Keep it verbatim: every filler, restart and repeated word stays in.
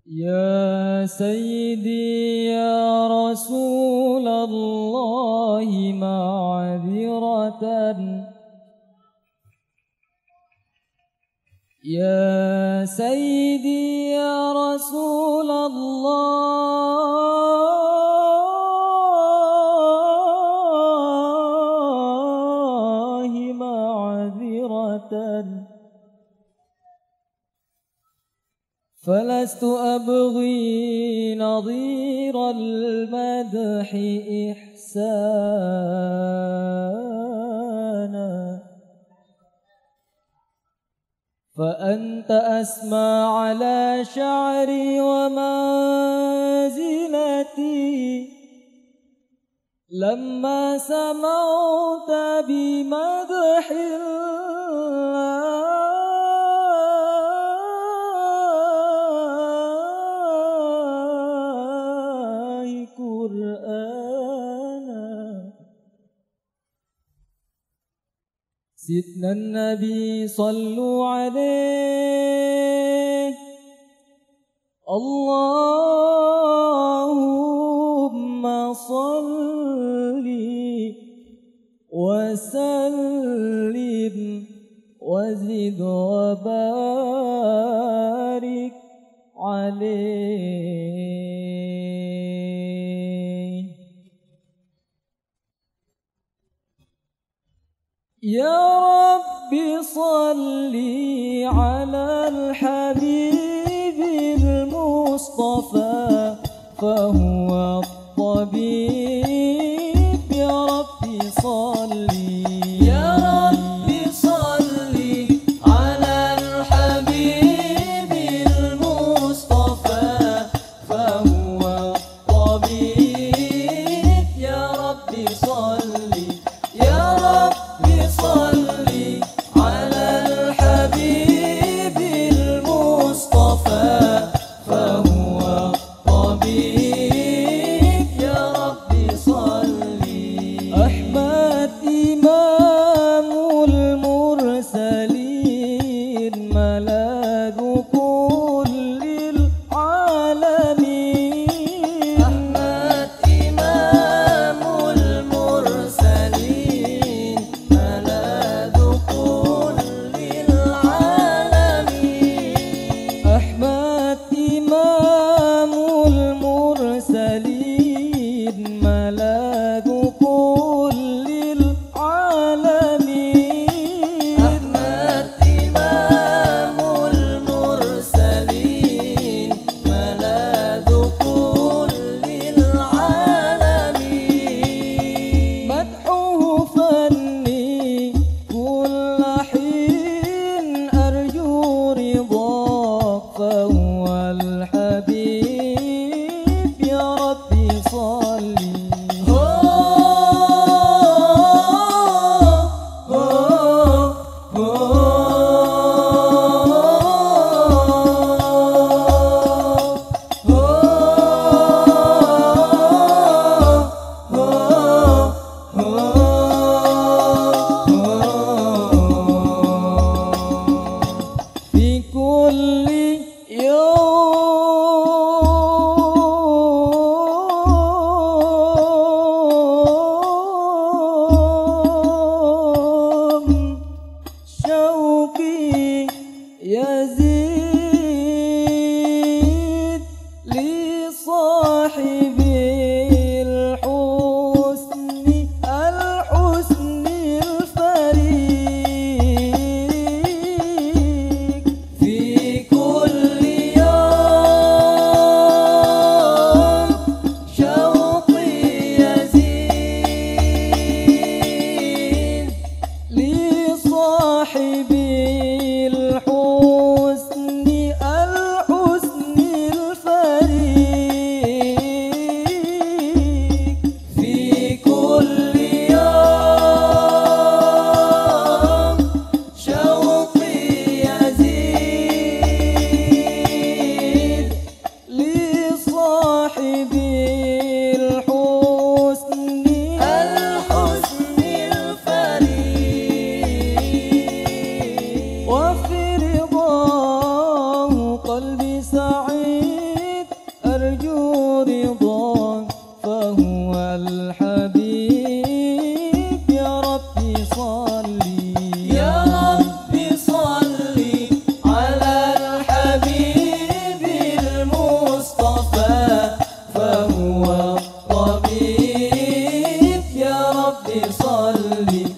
يا سيدي يا رسول الله معذرة يا سيدي يا رسول الله معذرة فلست أبغي نظير المدح إحسانا فأنت أسمى على شعري ومنزلتي لما سمعت بمدح الله قرآنا سيدنا النبي صلوا عليه اللهم صل وسلم وزد وبارك عليه يا رب صل على الحبيب المصطفى فهو الطبيب يا رب صل يا رب صل على الحبيب المصطفى فهو الطبيب يا رب صل يا رب صل على الحبيب المصطفى فهو الطبيب يا رب صل أحمد إمام المرسلين ملاذ كل العالمين أحمد إمام المرسلين صل